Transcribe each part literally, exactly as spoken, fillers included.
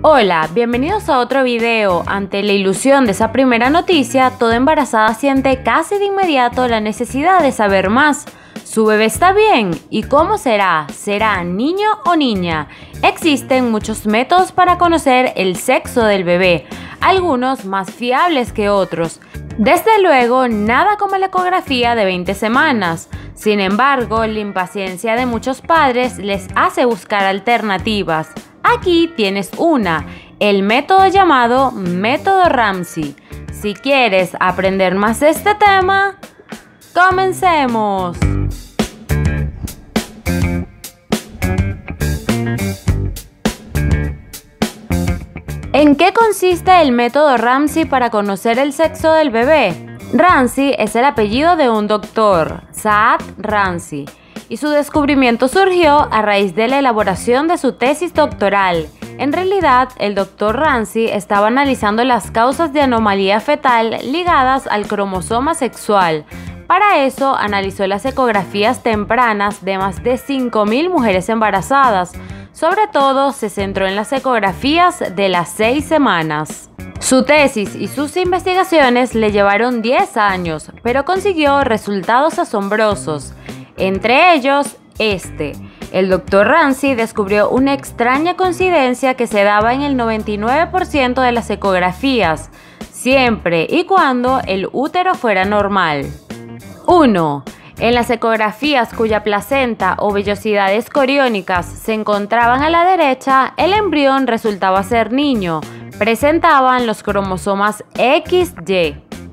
Hola, bienvenidos a otro video. Ante la ilusión de esa primera noticia, toda embarazada siente casi de inmediato la necesidad de saber más. ¿Su bebé está bien? ¿Y cómo será? ¿Será niño o niña? Existen muchos métodos para conocer el sexo del bebé, algunos más fiables que otros. Desde luego, nada como la ecografía de veinte semanas. Sin embargo, la impaciencia de muchos padres les hace buscar alternativas. Aquí tienes una, el método llamado método Ramsay. Si quieres aprender más de este tema, comencemos. ¿En qué consiste el método Ramsay para conocer el sexo del bebé? Ramsay es el apellido de un doctor, Saad Ramsay, y su descubrimiento surgió a raíz de la elaboración de su tesis doctoral. En realidad, el doctor Ramsay estaba analizando las causas de anomalía fetal ligadas al cromosoma sexual. Para eso, analizó las ecografías tempranas de más de cinco mil mujeres embarazadas. Sobre todo, se centró en las ecografías de las seis semanas. Su tesis y sus investigaciones le llevaron diez años, pero consiguió resultados asombrosos. Entre ellos, este. El doctor Ramsay descubrió una extraña coincidencia que se daba en el noventa y nueve por ciento de las ecografías, siempre y cuando el útero fuera normal. uno. En las ecografías cuya placenta o vellosidades coriónicas se encontraban a la derecha, el embrión resultaba ser niño, presentaban los cromosomas equis ye.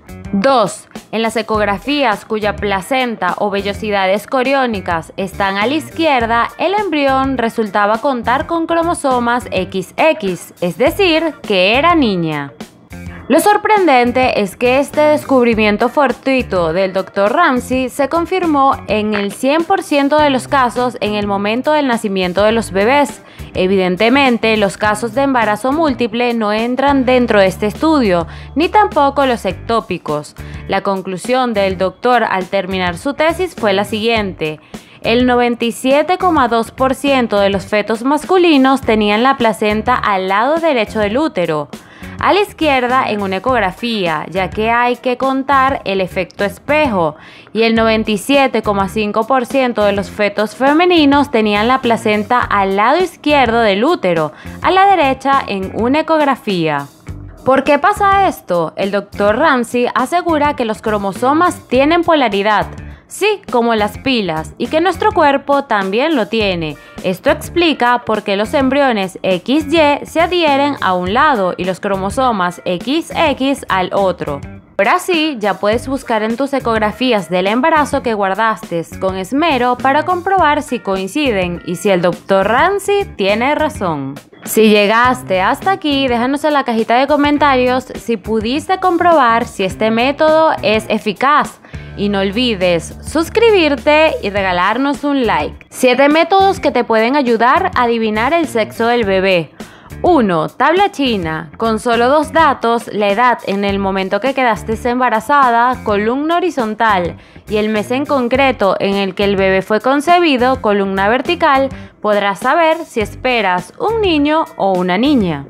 dos. En las ecografías cuya placenta o vellosidades coriónicas están a la izquierda, el embrión resultaba contar con cromosomas equis equis, es decir, que era niña. Lo sorprendente es que este descubrimiento fortuito del doctor Ramsay se confirmó en el cien por ciento de los casos en el momento del nacimiento de los bebés. Evidentemente, los casos de embarazo múltiple no entran dentro de este estudio, ni tampoco los ectópicos. La conclusión del doctor al terminar su tesis fue la siguiente: el noventa y siete coma dos por ciento de los fetos masculinos tenían la placenta al lado derecho del útero, a la izquierda en una ecografía, ya que hay que contar el efecto espejo, y el noventa y siete coma cinco por ciento de los fetos femeninos tenían la placenta al lado izquierdo del útero, a la derecha en una ecografía. ¿Por qué pasa esto? El doctor Ramsay asegura que los cromosomas tienen polaridad, sí, como las pilas, y que nuestro cuerpo también lo tiene. Esto explica por qué los embriones equis ye se adhieren a un lado y los cromosomas equis equis al otro. Ahora sí, ya puedes buscar en tus ecografías del embarazo que guardaste con esmero para comprobar si coinciden y si el doctor Ramsay tiene razón. Si llegaste hasta aquí, déjanos en la cajita de comentarios si pudiste comprobar si este método es eficaz. Y no olvides suscribirte y regalarnos un like. siete métodos que te pueden ayudar a adivinar el sexo del bebé. uno. Tabla china. Con solo dos datos, la edad en el momento que quedaste embarazada, columna horizontal, y el mes en concreto en el que el bebé fue concebido, columna vertical, podrás saber si esperas un niño o una niña.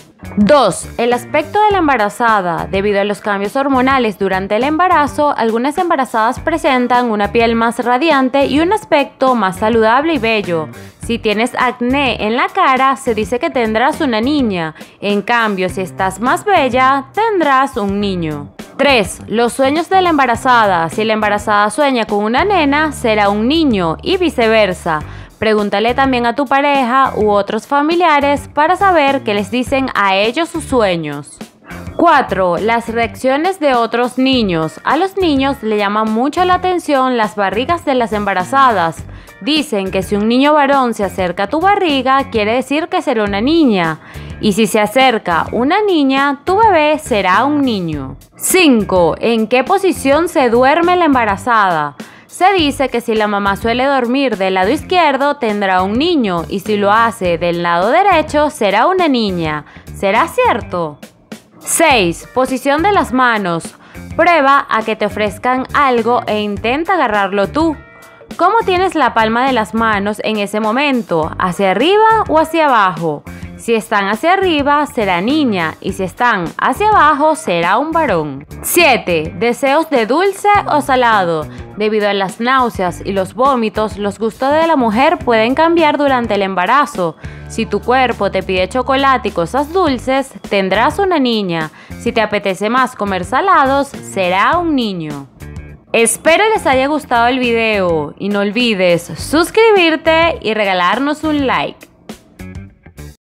dos. El aspecto de la embarazada. Debido a los cambios hormonales durante el embarazo, algunas embarazadas presentan una piel más radiante y un aspecto más saludable y bello. Si tienes acné en la cara, se dice que tendrás una niña. En cambio, si estás más bella, tendrás un niño. tres. Los sueños de la embarazada. Si la embarazada sueña con una nena, será un niño y viceversa. Pregúntale también a tu pareja u otros familiares para saber qué les dicen a ellos sus sueños. cuatro. Las reacciones de otros niños. A los niños le llaman mucho la atención las barrigas de las embarazadas. Dicen que si un niño varón se acerca a tu barriga, quiere decir que será una niña. Y si se acerca una niña, tu bebé será un niño. cinco. ¿En qué posición se duerme la embarazada? Se dice que si la mamá suele dormir del lado izquierdo, tendrá un niño, y si lo hace del lado derecho, será una niña. ¿Será cierto? seis. Posición de las manos. Prueba a que te ofrezcan algo e intenta agarrarlo tú. ¿Cómo tienes la palma de las manos en ese momento? ¿Hacia arriba o hacia abajo? Si están hacia arriba, será niña, y si están hacia abajo, será un varón. siete. Deseos de dulce o salado. Debido a las náuseas y los vómitos, los gustos de la mujer pueden cambiar durante el embarazo. Si tu cuerpo te pide chocolate y cosas dulces, tendrás una niña. Si te apetece más comer salados, será un niño. Espero les haya gustado el video y no olvides suscribirte y regalarnos un like.